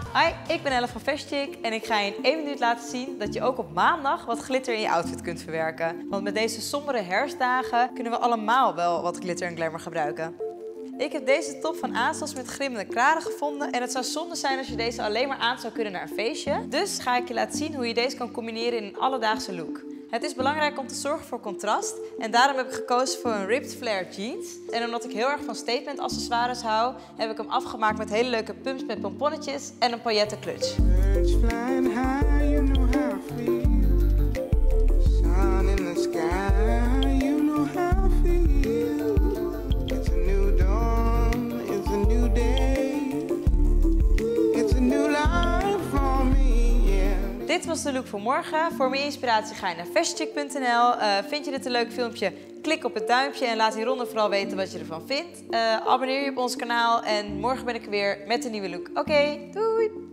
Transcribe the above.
Hi, ik ben Elle van Fashion Chick en ik ga je in 1 minuut laten zien dat je ook op maandag wat glitter in je outfit kunt verwerken. Want met deze sombere herfstdagen kunnen we allemaal wel wat glitter en glamour gebruiken. Ik heb deze top van ASOS met glimmende kralen gevonden en het zou zonde zijn als je deze alleen maar aan zou kunnen naar een feestje. Dus ga ik je laten zien hoe je deze kan combineren in een alledaagse look. Het is belangrijk om te zorgen voor contrast en daarom heb ik gekozen voor een ripped flare jeans. En omdat ik heel erg van statement accessoires hou, heb ik hem afgemaakt met hele leuke pumps met pomponnetjes en een pailletten clutch. Dit was de look voor morgen. Voor meer inspiratie ga je naar fashionchick.nl. Vind je dit een leuk filmpje? Klik op het duimpje en laat hieronder vooral weten wat je ervan vindt. Abonneer je op ons kanaal en morgen ben ik er weer met een nieuwe look. Oké, doei!